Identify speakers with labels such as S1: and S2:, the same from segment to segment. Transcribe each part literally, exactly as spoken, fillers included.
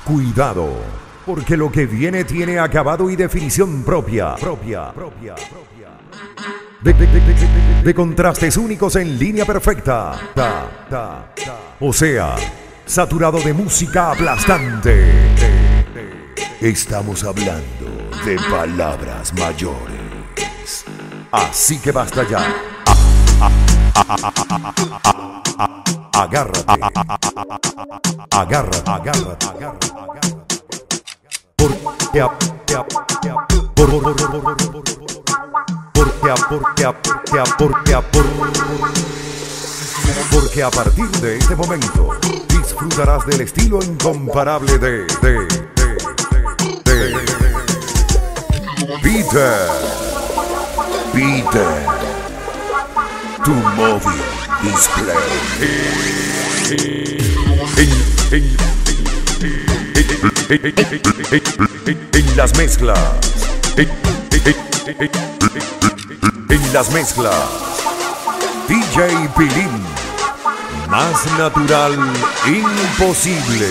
S1: Cuidado, porque lo que viene tiene acabado y definición propia, propia, propia, propia. De, de, de, de, de, de contrastes únicos en línea perfecta. Ta, ta, ta. O sea, saturado de música aplastante. Estamos hablando de palabras mayores. Así que basta ya. Agárrate. Agárrate, agárrate, agárrate. Porque a, porque a, porque a, por, por, por, por, por, por, porque a, porque a, porque a, porque a, por, porque a partir de este momento disfrutarás del estilo incomparable de, de, de, de, de, Peter. Peter. Tu móvil display. En, en, en, en, en las mezclas. En, en, en las mezclas. D J Pilín. Más natural imposible.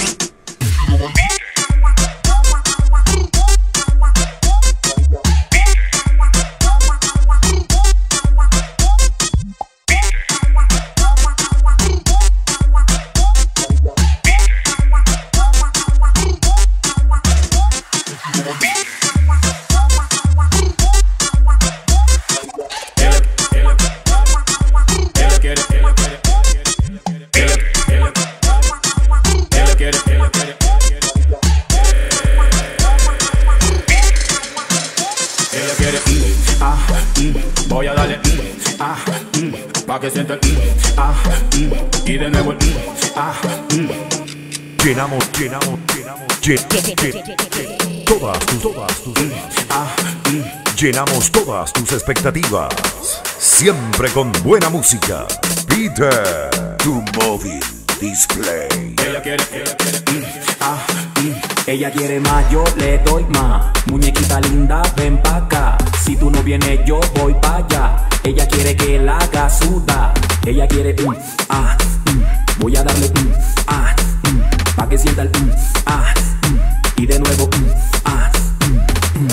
S2: Voy a darle mm, ah, mm, pa' que sienta el mm, ah, mm, y de nuevo el mm, ah, mm.
S1: Llenamos, llenamos, llenamos, llenamos todas tus, todas tus,
S2: mm, ah,
S1: mm. Llenamos todas tus expectativas. Siempre con buena música. Peter, tu móvil display.
S2: Ella quiere, ella quiere, mm, ah,
S3: mm. Ella quiere más, yo le doy más. Muñequita linda, ven pa' acá. Si tú no vienes, yo voy pa' allá. Ella quiere que la haga sudar. Ella quiere un, mm, ah, mm. Voy a darle un, mm, ah, mm. Pa' que sienta el un, mm, ah, mm. Y de nuevo un, mm, ah, mm, mm.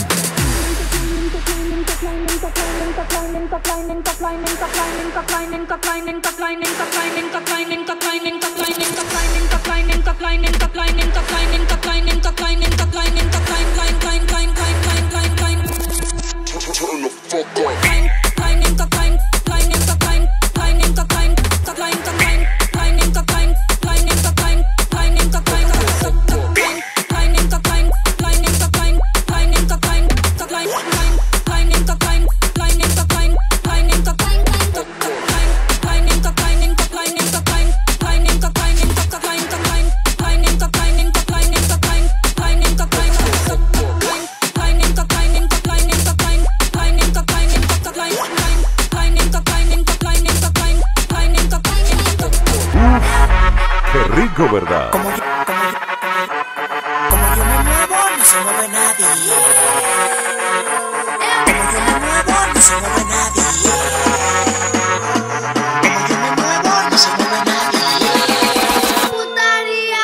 S1: Qué rico, ¿verdad?
S4: Como yo, como yo, como yo me muevo, no se mueve nadie. Como yo me muevo, no se mueve nadie. Como yo me muevo, no se mueve nadie. Putaría.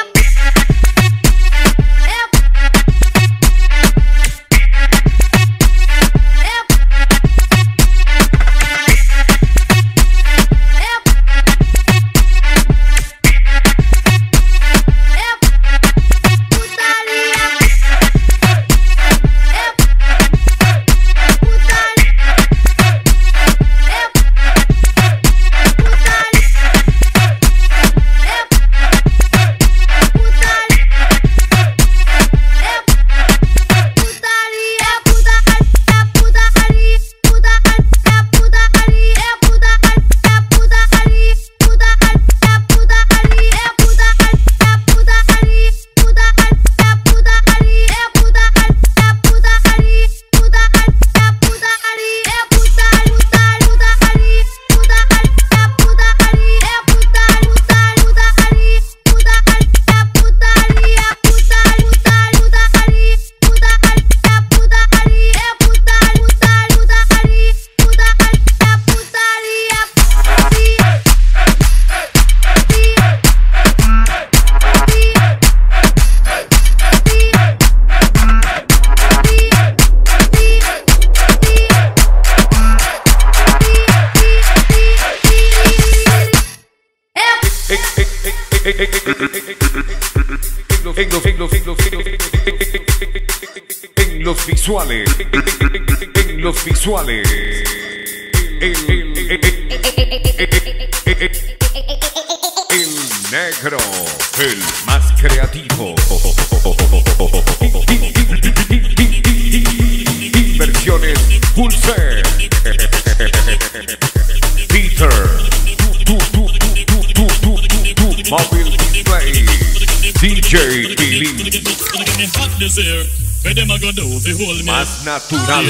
S1: los, en los, en los, en los, en los visuales, en los visuales, el, el, el, el negro, el más creativo. Inversiones Pulse. Peter, tu, tu, tu, tu, tu, tu, tu, tu, Mobile Display, D J Billy. Más natural.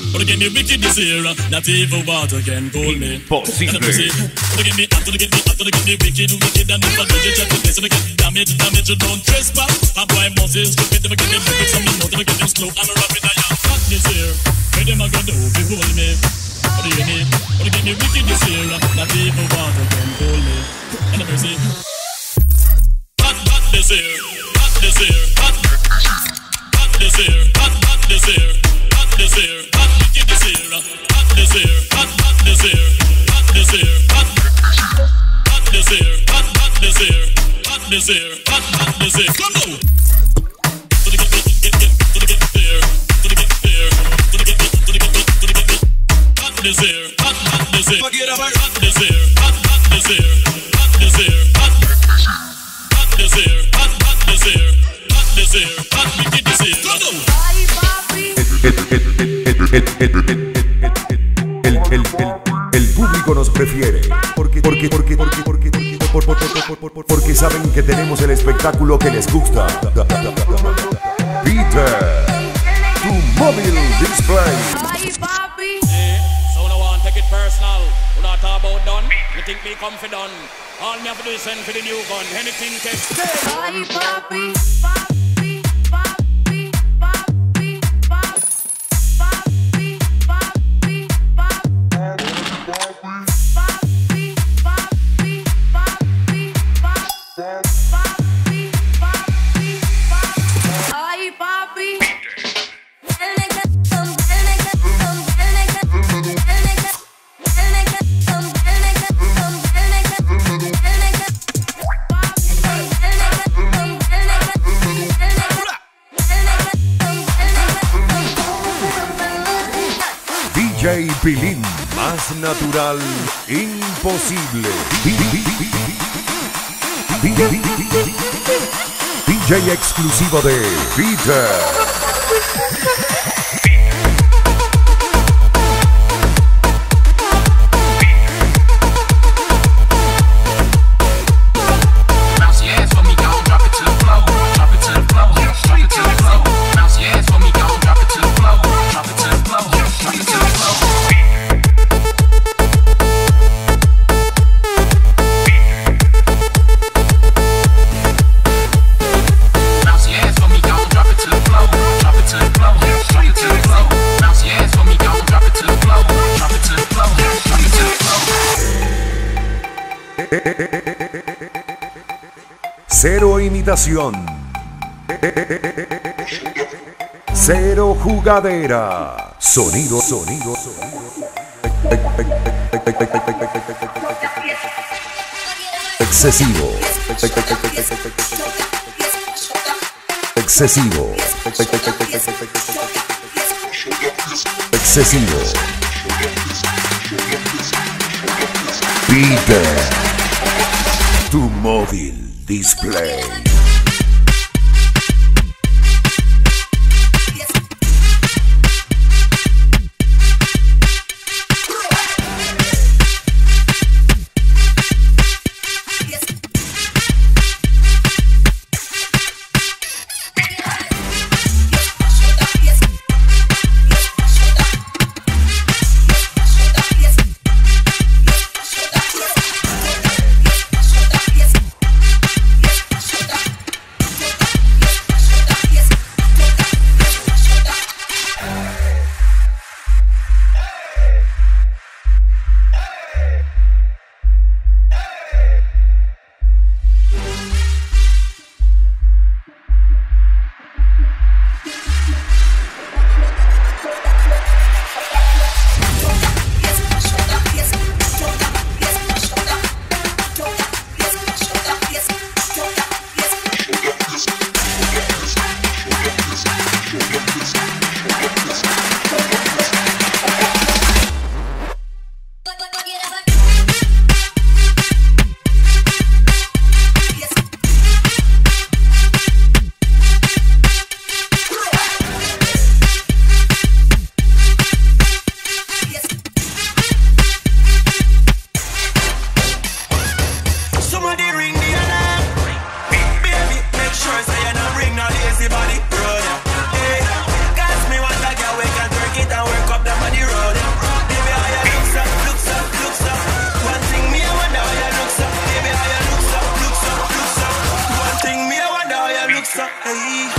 S5: Imposible. What do you need? What do you give me wicked this year? Not even water can hold me. And I'm saying, hot, hot this year, hot this year, hot, hot this year, hot, hot this year, hot this year, hot wicked this year, hot this year, hot, hot this year, hot this year, hot, hot this year, hot, hot this year, hot this year, hot, hot this year. Come on. To the get, get, get, get, to the get there, to the get there, to the get, to the get, to the get. This here, hot, hot this here, hot this here, hot, hot this here, hot this here, hot, hot this here, hot, hot this here, hot this here, hot wicked this here. Go!
S1: El, el, el, el público nos prefiere porque, porque, porque, porque, porque, porque, porque, porque saben que tenemos el espectáculo que les gusta. Peter, tu Mobile Display.
S6: Take it personal, we not talk about done. You think me come for done? All me have to do is send for the new gun. Anything can stay.
S7: Ay, papi, papi, papi, papi, papi, papi, papi, papi, papi, papi, papi, ay, papi. D J
S1: Pilín, más natural, imposible. D J exclusivo de Peter. Cero imitación. Cero jugadera. Sonido, sonido, sonido. Excesivo. Excesivo. Excesivo. Peter, tu Mobile Display.
S8: luxa, ey.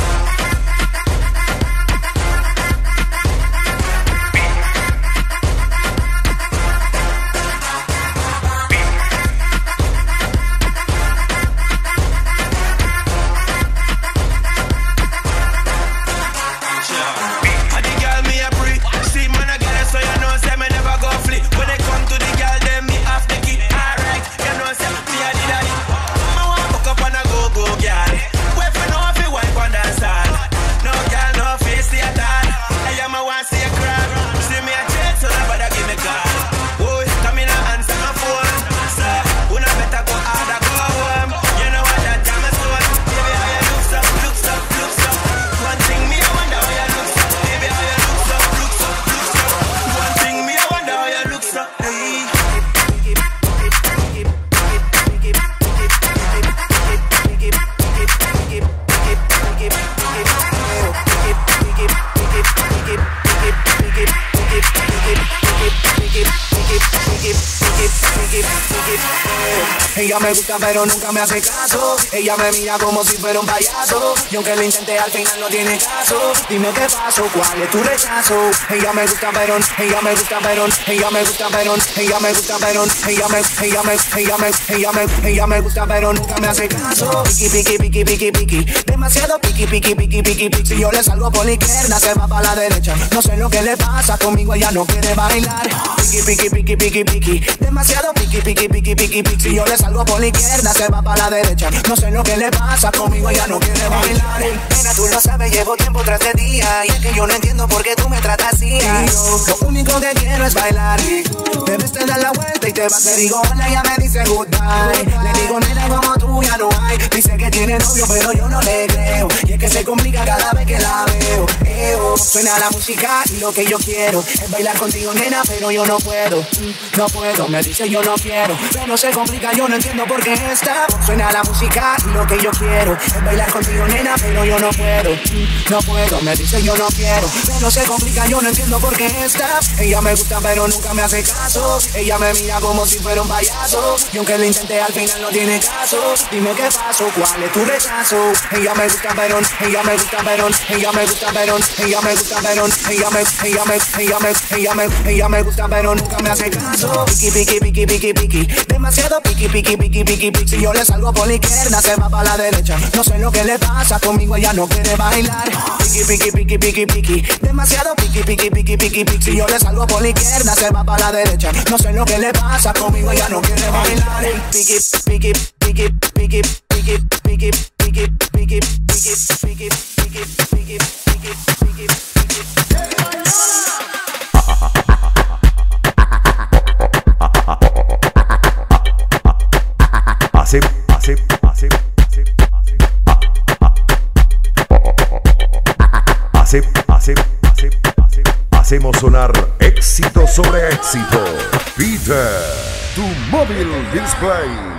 S9: Ella me gusta pero nunca me hace caso. Ella me mira como si fuera un payaso. Y aunque lo intenté al final no tiene caso. Dime qué pasó, cuál es tu rechazo. Ella me gusta pero, ella me gusta pero, ella me gusta pero, ella me gusta pero, ella me, ella me, ella me, ella me, ella me gusta pero nunca me hace caso. Piqui, piqui, piqui, piqui, piqui. Demasiado piqui, piqui, piqui, piqui, piqui. Si yo le salgo por la izquierda se va para la derecha. No sé lo que le pasa, conmigo ella no quiere bailar. Piqui, piqui, piqui, piqui, piqui. Demasiado piqui, piqui, piqui, piqui, piqui. Si yo le salgo por la izquierda se va para la derecha. No sé lo que le pasa, conmigo ella no quiere bailar. Nena, tú lo sabes, llevo tiempo tras de día. Y es que yo no entiendo por qué tú me tratas así. Lo único que quiero es bailar. Debes te dar la vuelta y te vas. Le digo hola, ella me dice goodbye. Le digo nena, como tú ya no hay. Dice que tiene novio pero yo no le creo. Y es que se complica cada vez que la veo. Eo, suena la música y lo que yo quiero es bailar contigo nena, pero yo no puedo. No puedo, me dice yo no quiero. Pero se complica, yo no entiendo por qué está. Suena la música y lo que yo quiero es bailar contigo nena, pero yo no puedo. No puedo, me dice yo no quiero. Pero se complica, yo no entiendo por qué está. Ella me gusta pero nunca me hace caso. Ella me mira como si fuera un payaso. Y aunque lo intenté al final no tiene caso. Dime qué pasó, cuál es tu rechazo. Ella me gusta pero, ella me gusta pero, ella me gusta pero, ella me gusta pero, ella me, ella me, ella me, ella me, ella me gusta pero nunca me hace caso. Piqui, piqui, piqui, piqui, piqui. Demasiado piqui, piqui, piqui, piqui, piqui. Si yo le salgo por la izquierda se va para la derecha. No sé lo que le pasa, conmigo ella no quiere bailar. Piqui, piqui, piqui, piqui, piqui. Demasiado piqui, piqui, piqui, piqui, piqui. Si yo le salgo por la izquierda se va para la derecha. No sé lo que le pasa, conmigo ella no quiere bailar. Piqui, piqui, piqui, piqui, piqui, piqui, piqui, piqui, piqui, piqui, piqui, piqui, piqui, piqui.
S1: Hace, hace, hace, hace, hace, hace, hace, hace, hacemos sonar éxito sobre éxito. Peter, tu móvil display.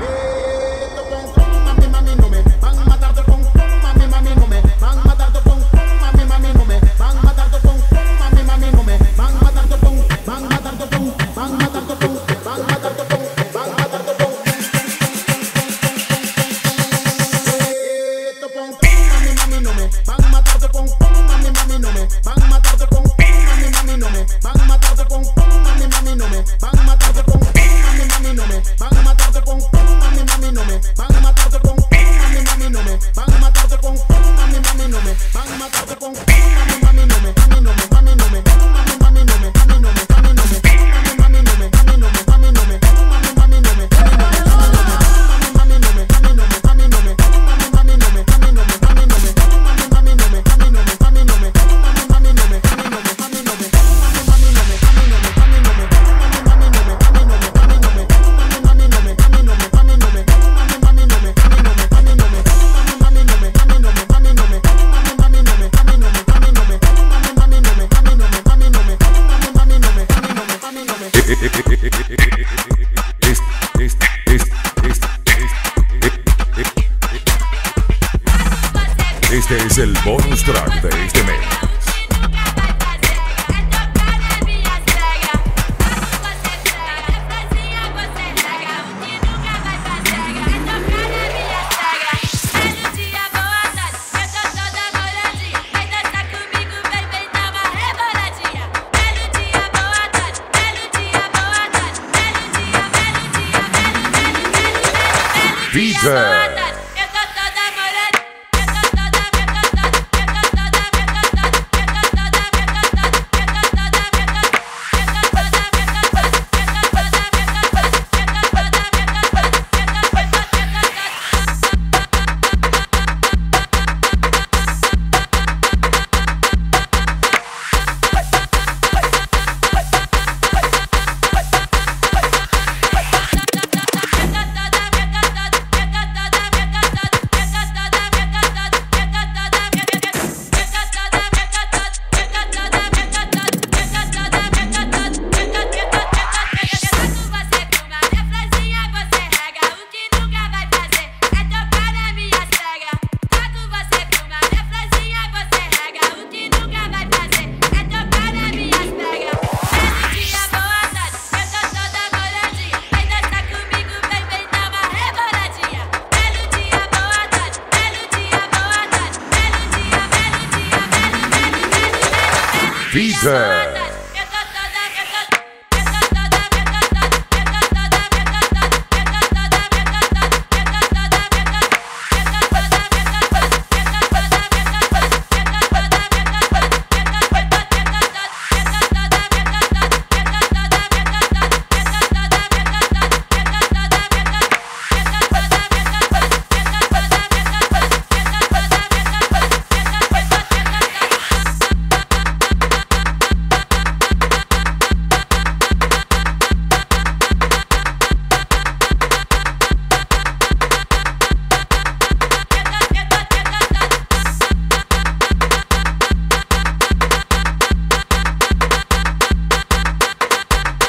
S1: Este es el bonus track de este mes. Peter.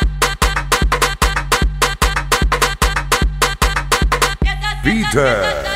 S1: Peter.